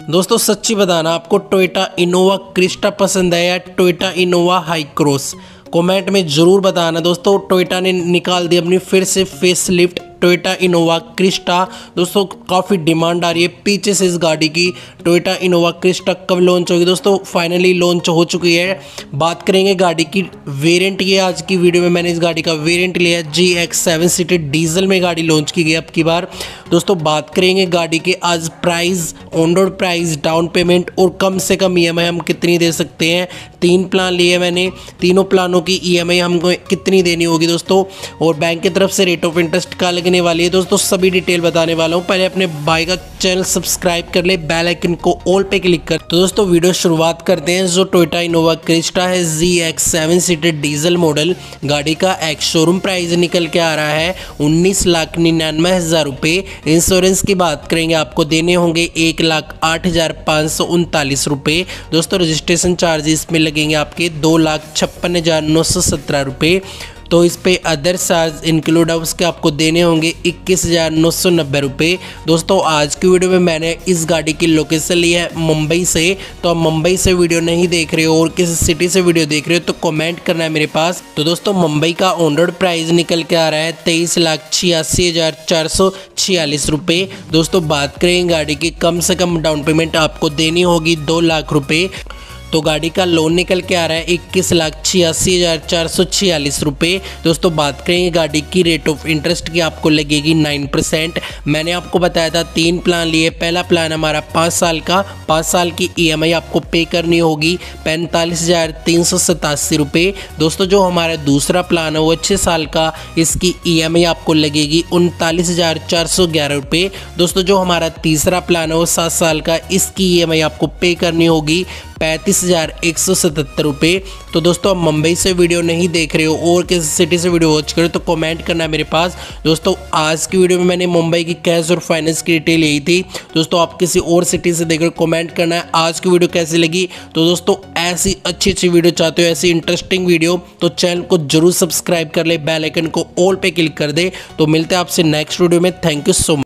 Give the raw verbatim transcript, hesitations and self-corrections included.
दोस्तों सच्ची बताना, आपको टोयोटा इनोवा क्रिस्टा पसंद है या Toyota Innova high cross? Comment में ज़रूर बताना। दोस्तों टोयोटा ने निकाल दी अपनी फिर से facelift Toyota Innova Crysta. दोस्तों काफ़ी डिमांड आ रही है पीछे से इस गाड़ी की। टोयोटा इनोवा क्रिस्टा कब लॉन्च होगी? दोस्तों फाइनली लॉन्च हो चुकी है। बात करेंगे गाड़ी की वेरिएंट की। आज की वीडियो में मैंने इस गाड़ी का वेरिएंट लिया है G X seven seated diesel में गाड़ी लॉन्च की गई अब की बार। दोस्तों बात करेंगे गाड़ी के आज price, on road price, down payment और कम से कम ई एम आई हम कितनी दे सकते हैं। तीन प्लान लिए मैंने, तीनों प्लानों की ई एम आई हमको कितनी देनी होगी दोस्तों, और बैंक की तरफ से रेट ऑफ इंटरेस्ट का लगने वाली है। दोस्तों सभी डिटेल बताने वाला हूँ। पहले अपने भाई का चैनल सब्सक्राइब कर ले, बेल आइकन को ऑल पे क्लिक कर। तो दोस्तों वीडियो शुरुआत करते हैं। जो टोयोटा इनोवा क्रिस्टा है G X seven seated diesel model, गाड़ी का एक्स शोरूम प्राइस निकल के आ रहा है उन्नीस लाख निन्यानवे हज़ार रुपये। इंश्योरेंस की बात करेंगे, आपको देने होंगे एक लाख आठ हज़ार पाँच सौ उनतालीस रुपये। दोस्तों रजिस्ट्रेशन चार्जेस में लगेंगे आपके दो लाख छप्पन हज़ार नौ सौ सत्रह रुपये। तो इस पे अदर चार्ज इंक्लूड है उसके आपको देने होंगे इक्कीस हज़ार नौ सौ नब्बे रुपये। दोस्तों आज की वीडियो में मैंने इस गाड़ी की लोकेशन ली है मुंबई से। तो आप मुंबई से वीडियो नहीं देख रहे हो और किसी सिटी से वीडियो देख रहे हो तो कमेंट करना है मेरे पास। तो दोस्तों मुंबई का ऑन रोड प्राइस निकल के आ रहा है तेईस लाख छियासी हज़ार चार सौ छियालीस रुपये। दोस्तों बात करें गाड़ी की, कम से कम डाउन पेमेंट आपको देनी होगी दो लाख रुपये। तो गाड़ी का लोन निकल के आ रहा है इक्कीस लाख छियासी हज़ार चार सौ छियालीस रुपये। दोस्तों बात करेंगे गाड़ी की रेट ऑफ इंटरेस्ट की, आपको लगेगी नाइन परसेंट। मैंने आपको बताया था तीन प्लान लिए। पहला प्लान हमारा पाँच साल का, पाँच साल की ईएमआई आपको पे करनी होगी पैंतालीस हज़ार तीन सौ सतासी रुपये। दोस्तों जो हमारा दूसरा प्लान है वो छः साल का, इसकी ईएमआई आपको लगेगी उनतालीस हज़ार चार सौ ग्यारह रुपये। दोस्तों जो हमारा तीसरा प्लान है वो सात साल का, इसकी ईएमआई आपको पे करनी होगी पैंतीस हज़ार एक सौ सतहत्तर रुपये। तो दोस्तों आप मुंबई से वीडियो नहीं देख रहे हो और किसी सिटी से वीडियो वॉच करो तो कमेंट करना है मेरे पास। दोस्तों आज की वीडियो में मैंने मुंबई की कैश और फाइनेंस की डिटेल यही थी। दोस्तों आप किसी और सिटी से देख रहे हो कमेंट करना है आज की वीडियो कैसी लगी। तो दोस्तों ऐसी अच्छी अच्छी वीडियो चाहते हो, ऐसी इंटरेस्टिंग वीडियो, तो चैनल को जरूर सब्सक्राइब कर ले, बेल आइकन को ऑल पे क्लिक कर दे। तो मिलते हैं आपसे नेक्स्ट वीडियो में। Thank you so much.